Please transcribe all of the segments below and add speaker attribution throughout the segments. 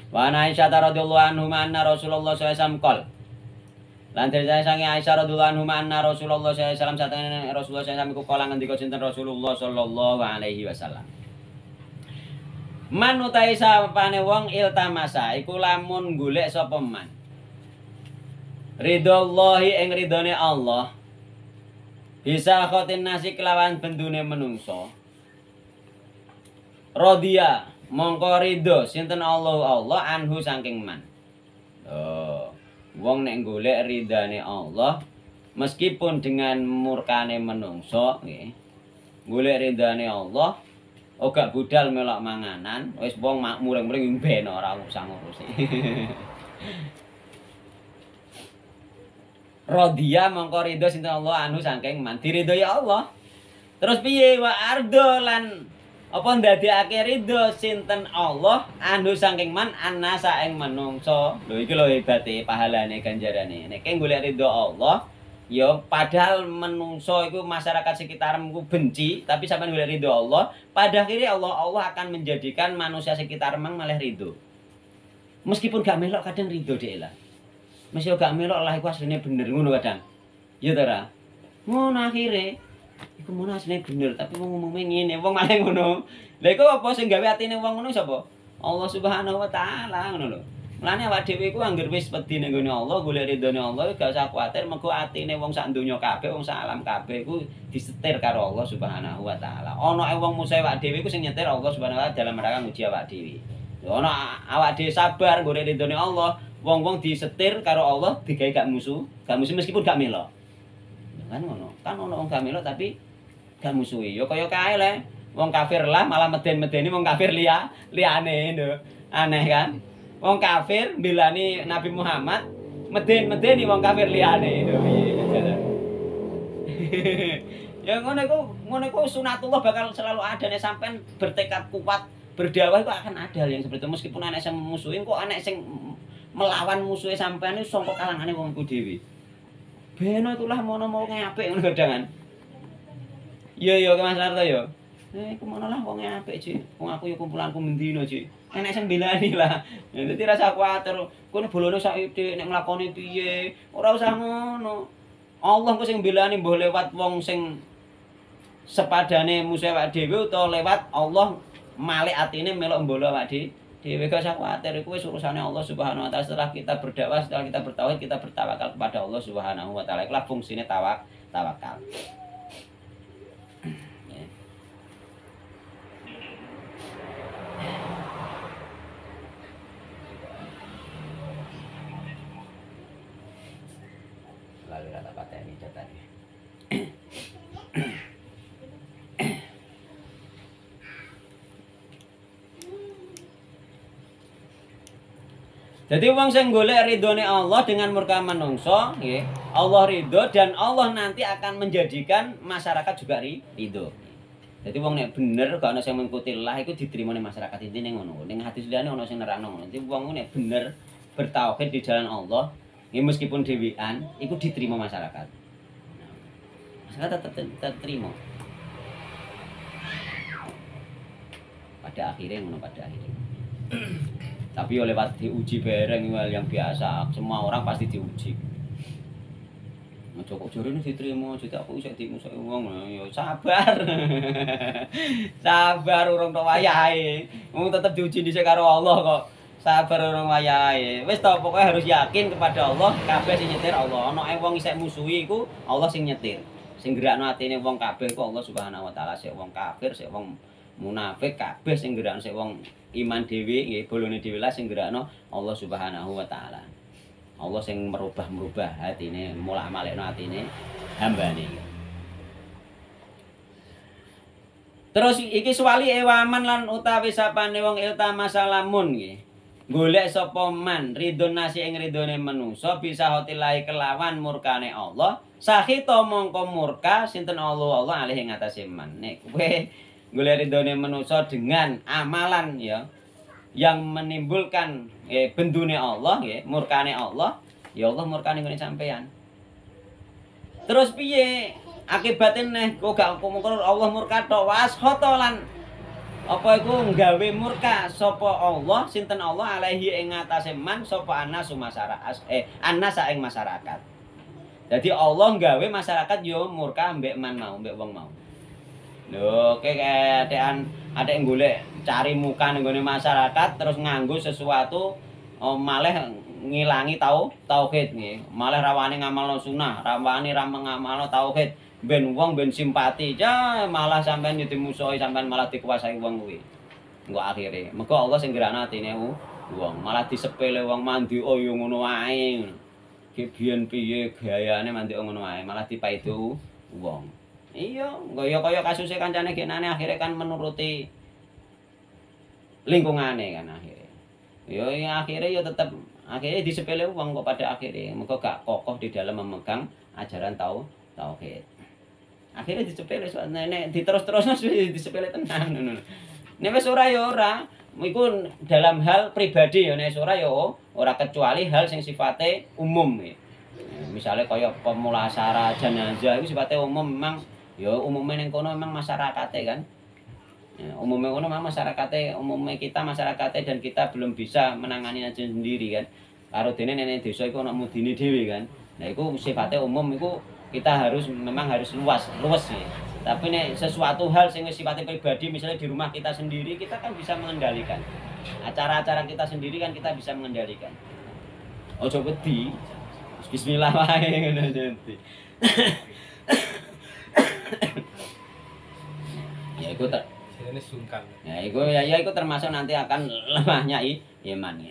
Speaker 1: Wa ana Aisyah radhiyallahu anhu anna Rasulullah sallallahu alaihi wasallam qol. Lan dari sange Aisyah radhiyallahu anhu anna Rasulullah sallallahu alaihi wasallam satene Rasulullah sallallahu alaihi wasallam iku kala ngendika sinten Rasulullah sallallahu alaihi wasallam. Man utahe sapane wong iltamasa iku lamun golek sapa man. Ridhollahi ing ridhone Allah. Bisa khotin nasi kelawan bendune menungso. Radhiya mongko ridho sinten Allah anhu saking man. Oh, wong nek golek ridane Allah meskipun dengan murkane menungso nggih. Golek ridane Allah ora budal melok manganan, wis wong muring-muring ben ora usah ngurusi. Radhiya mongko ridho sinten Allah anhu saking man. Diridhoi Allah. Terus piye wa ardo lan apa ndadekake ridho sinten Allah anhu saking man annasa ing menungso. Lho iki lho hebate pahalane ganjarane. Nek golek ridho Allah ya padahal menungso iku masyarakat sekitarmu benci, tapi sampean golek ridho Allah, pada akhirnya Allah akan menjadikan manusia sekitar malah ridho. Meskipun gak melok kadang ridho dhek lah. Mesti gak melok lah iku asline bener ngono kadang. Ya ta ra? Ngono akhire iku ngono asline bener, tapi wong ngomong ngene, wong malah ngono. Lha iku apa sing gawe atine wong ngono sapa? Allah Subhanahu wa taala ngono lho. Mulane awak dhewe iku anggere wis wedi ning gone Allah, golek ridhone Allah, gak usah kuwatir mergo atine wong sak donya kabeh, wong sak alam kabeh iku disetir karo Allah Subhanahu wa taala. Ana wong musuh awak dhewe iku sing nyetir Allah Subhanahu wa taala dalam rangka nguji awak dhewe. Ana awak dhewe sabar golek ridhone Allah, wong-wong disetir karo Allah digawe gak musuh meskipun gak melok. Kan ngono. Kan ono wong gak melok tapi gak musuhi. Ya kaya kae le. Wong kafir lah malah meden-medeni wong kafir liyane lho. Aneh kan? Wong kafir mbelani Nabi Muhammad, meden-medeni wong kafir liyane lho piye. Ya ngono iku sunatullah bakal selalu ada nek sampean bertekad kuat berdakwah itu akan ada yang seperti itu. Meskipun anak sing musuhin kok anak sing melawan musuhe sampean itu sangka kalangane wong iku dhewe. Beno itulah mono mau ngapik ngono kadang. Iya Mas Larto ya. Iku mono lah wong apik, Cik. Wong aku ya kumpulanku mendino, Cik. Enek sing belani lah. Dadi rasa kuwatir. Kowe bolone sak ithik nek nglakoni piye. Ora usah ngono. Allah ku sing belani mbuh lewat wong sing sepadane musuh awak dhewe utawa lewat Allah malik atine melok mbolo awak dhewe gak usah kuwatir. Iku wis urusane Allah Subhanahu wa taala. Setelah kita berdakwah, setelah kita bertauhid, kita bertawakal kepada Allah Subhanahu wa taala. Itulah fungsine tawakal. Lalu kata pateni catane. Jadi wong sing golek ridhone Allah dengan murka manungsa, nggih. Allah ridho dan Allah nanti akan menjadikan masyarakat juga ridho. Jadi wong nek bener gak ana sing mengikuti Allah iku diterima ning masyarakat intine ngono. Ning hadis liyane ana sing nerangno ngono. Jadi wong nek bener bertauhid di jalan Allah, nggih meskipun dhewean iku diterima masyarakat. Masyarakat tetep terima. Pada akhirnya ngono pada akhirnya. Tapi lewat diuji bareng yang biasa, semua orang pasti diuji. Kok jarene diterima, jadi aku isih dimusuhi wong, ya sabar. Sabar urung tok wayahe. Wong tetep diuji dhisik karo Allah kok. Sabar urung wayahe. Wis to pokoke harus yakin kepada Allah, kabeh sing nyetir Allah. Ana wong isih musuhi iku Allah sing nyetir. Sing gerakno atine wong kabeh ku Allah Subhanahu wa taala, sik wong kafir, sik wong munafik kabeh sing gerakno sik wong iman dhewe nggih bolone dhewe lah sing gerakno Allah Subhanahu wa taala. Allah sing merubah hatine, mulak-malikno atine hambane. Terus iki suwali ewaman lan utawi sapane wong iltamasa lamun nggih. Golek sapa man ridhon nasi ing ridhone manungsa bisa hotilahi kelawan murkane Allah. Sahita mongko murka sinten Allah alih ing atase man. Nek kowe golek ridhone manungsa dengan amalan ya yang menimbulkan bendune Allah ya, murkane Allah, ya Allah murkane ngene sampean. Terus piye akibatnya kok gak Allah murka tok washata lan Apa iku nggawe murka sapa Allah sinten Allah alaihi ing ngatasé man sapa anasu masyarakat anasa ing masyarakat. Jadi Allah nggawe masyarakat yo murka mbek man mau, mbek wong mau. Lho, kayak ada yang golek cari muka ning gone masyarakat terus nganggo sesuatu malah ngilangi tauhid nggih. Malah rawane ngamalno sunah, rawane ra ngamalno tauhid. Ben wong ben simpati, malah sampean nyuti musuhi sampean malah dikuasai wong kuwi. Engko akhire, mergo Allah sing gerakno atine wong, malah disepele wong mandi oh yo ngono wae. Ki biyen piye gayane mandi ngono wae, malah dipaido wong. Iya, kaya kasusnya kancane genane akhirnya kan menuruti lingkungane kan akhirnya. Yo akhirnya yo tetep akhirnya disepele wong kok pada akhirnya mergo gak kokoh di dalam memegang ajaran tauhid. Akhirnya disepele nek diterus-terusno disepele tenan ngono. Nek wis ora ya ora, iku dalam hal pribadi ya nek ora ya ora kecuali hal sing sifate umum ya. Misalnya kaya pemulasara jenazah itu sifatnya umum memang ya umumnya ning kono memang masyarakate kan. Ya, umumnya kono memang masyarakate, umumnya kita masyarakate dan kita belum bisa menangani aja sendiri kan. Karo dene nenek desa iku ana mudine dhewe kan. Nah iku sifatnya umum iku kita memang harus luas sih. Tapi nek sesuatu hal sing sifatnya pribadi misalnya di rumah kita sendiri kita kan bisa mengendalikan. Acara-acara kita sendiri kan kita bisa mengendalikan. Ojo wedi. Bismillah wae ngono nanti. Ya iku
Speaker 2: ini sungkan.
Speaker 1: Ya iku termasuk nanti akan lemahnya iman ya.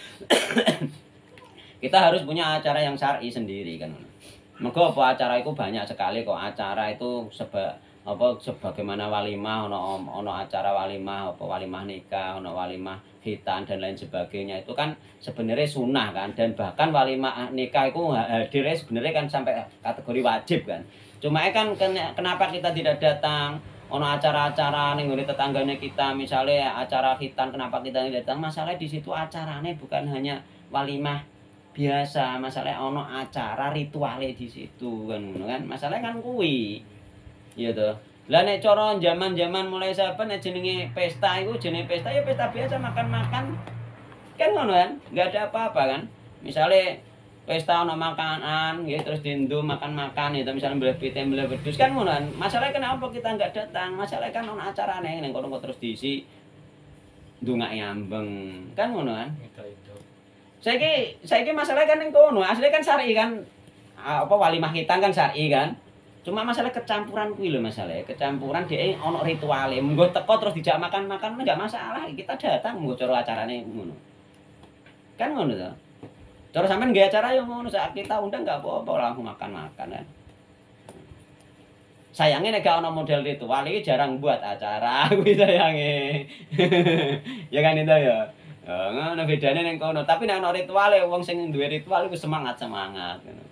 Speaker 1: Kita harus punya acara yang syar'i sendiri kan. Mergo apa acara itu banyak sekali kok. Acara itu sebagaimana walimah ono acara walimah apa walimah nikah, ono walimah khitan dan lain sebagainya itu kan sebenarnya sunnah kan dan bahkan walimah nikah itu hadirnya sebenarnya kan sampai kategori wajib kan. Cuma kan kenapa kita tidak datang ono acara-acara ning ngene tetanggane kita misalnya acara khitan kenapa kita tidak datang masalah di situ acarane bukan hanya walimah biasa masalah ono acara rituale di situ kan masalah kan kuwi iya toh lah nek cara zaman-zaman mulai saben nek jenenge pesta iku jenenge pesta ya pesta biasa makan-makan kan ngono kan enggak ada apa-apa kan misalnya pesta ono makanan nggih terus dindo makan-makan itu misalnya mbelah pite mbelah wedhus kan ngono kan masalah kenapa kita enggak datang masalah kan ono acarane ning kono terus diisi ndongake ambeng kan ngono kan Saiki masalah kan ning kono, asline kan syar'i kan. Apa walimah khitan kan syar'i kan. Cuma masalah kecampuran kuwi lho masalah. Kecampuran dhek ana rituale. Menggo teko terus dijak makan-makan enggak masalah. Kita datang menggo cara acarane ngono. Kan ngono to. Cara sampean nggih acara yo ngono sak kita undang enggak apa-apa langsung makan-makan kan. Sayangnya nek gak ana model ritual iki jarang buat acara kuwi sayange. Ya kan itu ya. Ngono bedane ning kono, tapi nek ana rituale wong sing duwe ritual iku semangat ngono.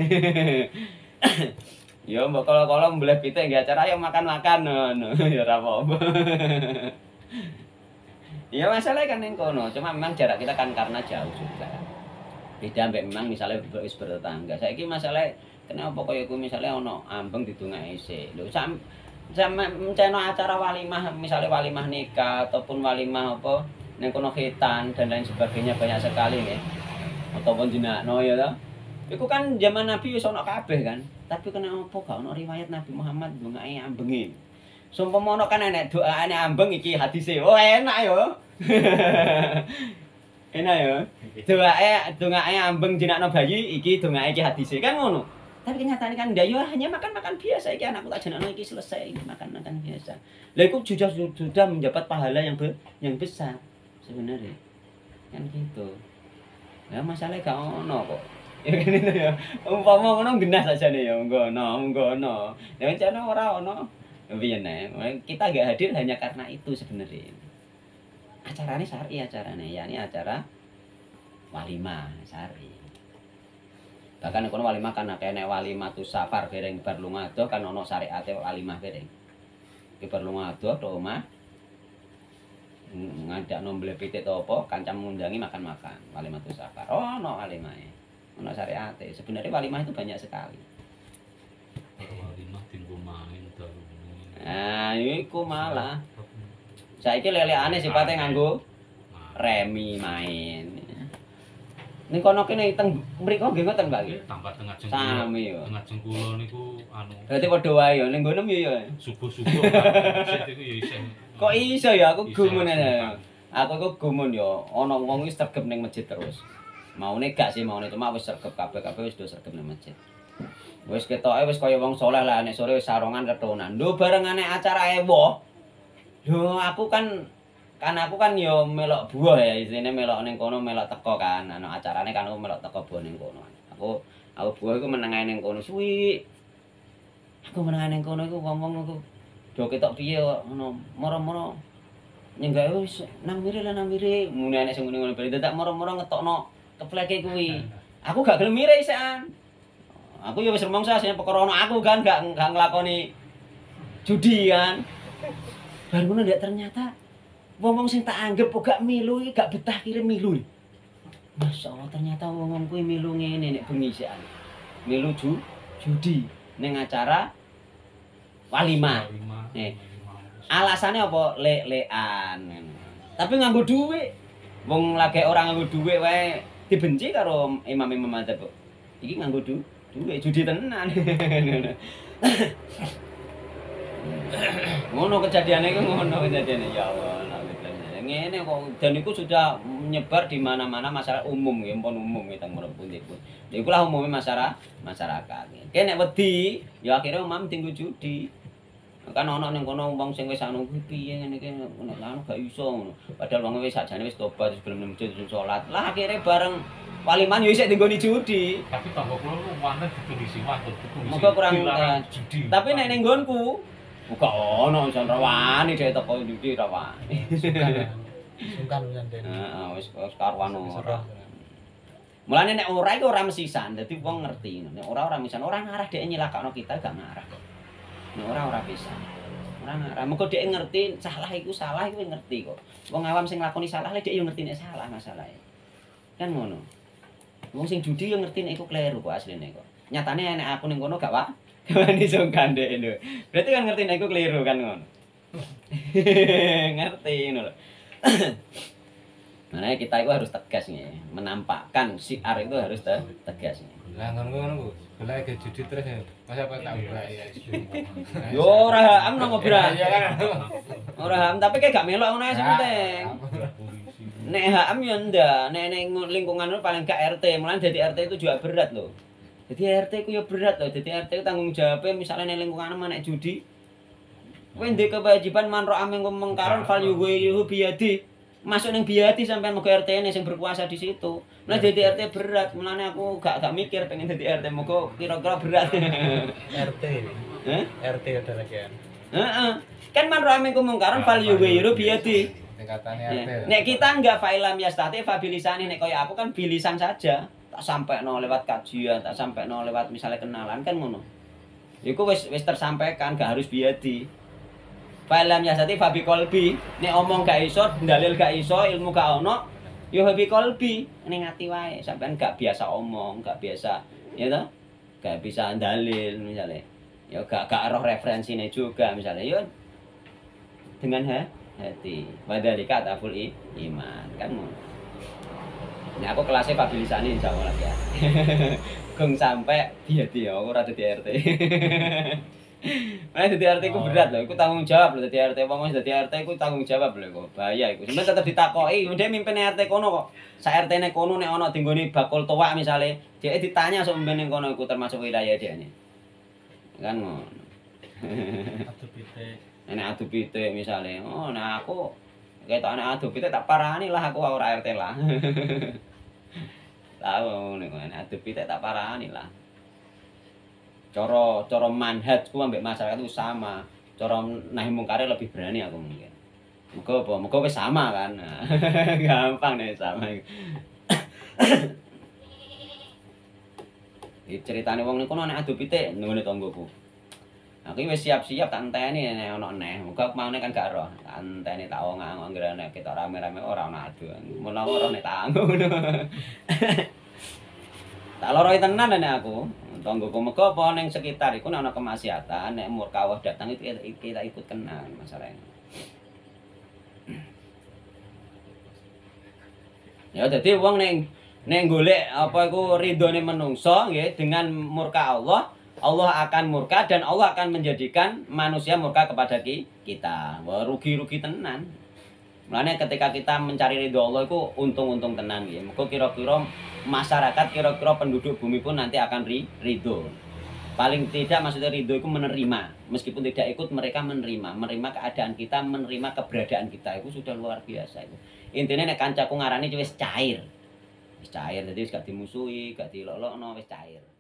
Speaker 1: Ya mbok kala-kala mbleh pitik nggih acara ayo makan-makan ngono. Ya ora apa-apa. Ya masalah kan ning kono, cuma memang jarak kita kan karena jauh juga. Beda mbek memang misalnya wis bertetangga. Saiki masalah kenapa kaya iku misalnya ana ambeng didongake isik. Lho sama menceno acara walimah, misalnya walimah nikah ataupun walimah apa ning kono khitan dan lain sebagainya banyak sekali nggih. Ataupun jenakno ya to. Iku kan zaman Nabi wis ana kabeh kan. Tapi kenapa gak ana riwayat Nabi Muhammad ndongake ambenge. Sumpama ana kan enek doane ambeng iki hadise. Oh enak yo. Enak yo. Dongake ambeng jenakno bayi iki dongake iki hadise kan ngono. Tapi kenyataannya kan ndak yo hanya makan-makan biasa iki anakku tak jenakno iki selesai makan-makan biasa. Lah iku sudah mendapat pahala yang besar. Sebenarnya kan gitu ya masalah gak ono kok ya kan itu ya umpama ngono genah sajane ya ngono ya rencana ora ono piye kita gak hadir hanya karena itu sebenarnya acarane syar'i acarane yakni acara walimah syar'i bahkan kono walimah kan kene walimah tu safar dereng bar lunga adoh kan ono syariate walimah dereng ki bar lunga adoh to omah ngajak nombel pitik to apa kancam ngundangi makan-makan walimah tu safar ono walimahe ono syariate sebenarnya walimah itu banyak sekali
Speaker 2: walimah tinggu main to
Speaker 1: nah iku malah Saiki lelekane sipate nganggo remi main. Ning kono kene teng mriko nggih ngoten, Pak.
Speaker 2: Tambah tengah jengkul.
Speaker 1: Sami yo.
Speaker 2: Tengah jengkul niku anu.
Speaker 1: Berarti padha wae yo ning ngono yo ya.
Speaker 2: Subuh-subuh. Set iku ya isih.
Speaker 1: Kok iso ya aku gumun aja. Aku kok gumun yo ana wong wis sregep ning masjid terus. Maune gak sih maune cuma wis sregep kabeh-kabeh wis do sregep ning masjid. Wis ketoke wis kaya wong saleh lah nek sore wis sarongan ketonan. Lho barengane acara ewo. Lho aku kan aku kan yo melok buah ya isine melok ning kono melok teko kan ana acarane kan aku melok teko buah ning kono. Aku buah iku meneng ae ning kono suwi. Aku meneng ning kono iku ngomong aku do ketok piye kok ngono moro-moro nyenggak wis nang mire mune nek sing ngono bali dadak moro-moro ngetokno kepleke kuwi. Aku gak gelem mire isan. Aku ya wis rumangsa sing perkara ono aku kan gak nglakoni judi kan. Bar ngono ndak ternyata wong-wong sing tak anggap kok gak milu iki gak betah kirim milu. Masyaallah ternyata wong-wong kuwi milu ngene nek bengi sisan. Milu judi ning acara walimah. Alasane apa? Lek-lekan. Tapi nganggo dhuwit. Wong lagi ora nganggo dhuwit wae dibenci karo imam-imam madzhab. Iki nganggo dhuwit judi tenan. Ngono kejadiannya itu ngono kejadiannya ya Allah. Ngene kok dan itu sudah menyebar di mana-mana masyarakat umum ya, pun umum ya teng pundi pun. Ya iku lah umumnya masyarakat. Kene nek wedi ya akhirnya umam tinggu judi. Kan ana ning kono wong sing wis anu piye ngene iki nek anu gak iso ngono. Padahal wong wis sakjane wis tobat sebelum nang masjid salat. Lah akhirnya bareng waliman yo isih tinggoni judi.
Speaker 2: Tapi tangga kula lu wonten dikondisi waktu itu.
Speaker 1: Moga kurang judi. Tapi nek ning nggonku muga ono iso rawani dhek teko judi rawani.
Speaker 3: Sungkan nyanten.
Speaker 1: Heeh, wis karuan ora. Mulane nek ora iku ora mesisan, dadi wong ngerti. Nek ora mesisan, ora ngarah dhek nyelakakno kita gak ngarah. Nek ora pisan. Ora ngarah. Muga dhek ngerti salah iku ngerti kok. Wong awam sing nglakoni salah dhek yo ngerti nek salah masalahe. Kan ngono. Wong sing judi yo ngerti nek iku kleru kok asline kok. Nyatane nek aku ning kono gak wani sungkan dhek lho. Berarti kan ngerti nek iku kleru kan ngono. Ngerti ngono lho. Makanya kita itu harus tegas nih, menampakkan syiar itu harus tegas nih.
Speaker 3: Lah ngono-ngono, golek ke judi terus ya. Masa apa tak ya.
Speaker 1: Yo ora ham nang obra. Ora ham, tapi kayak gak melok ngono ae sing penting. Nek ham yo ndak, nek ning lingkungan paling gak RT, mulane dadi RT itu juga berat loh. Jadi RT ku yo berat loh, jadi RT ku tanggung jawabnya misalnya ning lingkungan nek judi. Kowe ndek kewajiban manro aming mengkaron fal yuhu biyadi. Masuk ning biyadi sampean muga RT-ne sing berkuasa di situ. Lah dadi RT berat, mulane aku gak mikir pengen dadi RT, muga kira-kira berat.
Speaker 3: RT. RT udah lagi kan.
Speaker 1: Heeh. Kan manro aming mengkaron fal yuhu biyadi.
Speaker 3: Tingkatannya RT.
Speaker 1: Nek kita enggak fa'ilam yastati fa bilisani, nek kaya aku kan bilisan saja. Tak sampeno lewat kajian, tak sampeno lewat misalnya kenalan kan ngono. Iku wis tersampaikan, gak harus biyadi. Fa'ilam yastati fa bi qalbi, nek omong gak iso, dalil gak iso, ilmu gak ono, yo bi qalbi, ning ati wae. Sampean gak biasa omong, gak biasa ya toh? Gak bisa dalil misalnya. Ya gak roh referensine juga misalnya. Yo dengan hati. Wadhalika taful iman kan ngono. Nah aku kelasnya pabilisani insyaallah ya. Gong sampai dia aku ora dadi RT. Nah dadi RT ku berat lho, iku tanggung jawab lho dadi RT. Wong wis dadi RT ku tanggung jawab lho kok. Bahaya iku. Sampe tetep ditakoki, ndek mimpin RT kono kok. Sak RT-ne kono nek ana dinggone bakul tuwak misale, dhek ditanya sok mimpin ning kono iku termasuk wilayah dhekne. Kan ngono.
Speaker 3: Adu pitik.
Speaker 1: Nek adu pitik misale, oh nah aku ketok nek adu pitik tak parani lah aku ora RT lah. Tahu nek adu pitik tak parani lah. Cara manhajku ambek masyarakat itu sama. Cara nahi mungkare lebih berani aku mungkin. Muga apa? Muga wis sama kan. Gampang nek sama. Iki ceritane wong niku nek adu pitik nggone tanggoku. Aku wis siap-siap tak enteni nek ono neh. Muga kemaune kan gak roh. Tak enteni tak wong-wong anggere nek kita rame-rame ora ono adu. Menawa ora nek tak anggo. Tak loroi tenan nek aku. Tanggoku muga apa ning sekitar iku nek ana kemaksiatan, nek umur kawah datang itu kita ikut kenal masalahnya. Ya dadi wong nek golek apa iku ridhone menungso nggih dengan murka Allah, Allah akan murka dan Allah akan menjadikan manusia murka kepada kita. Wah, rugi-rugi tenan. Mulane ketika kita mencari ridho Allah itu untung-untung tenan nggih. Mergo kira-kira masyarakat, kira-kira penduduk bumi pun nanti akan ridho. Paling tidak maksudnya ridho itu menerima. Meskipun tidak ikut mereka menerima keadaan kita, menerima keberadaan kita. Itu sudah luar biasa itu. Intinya nek kancaku ngarani wis cair. Wis cair, jadi wis gak dimusuhi, gak dilolokno, wis cair.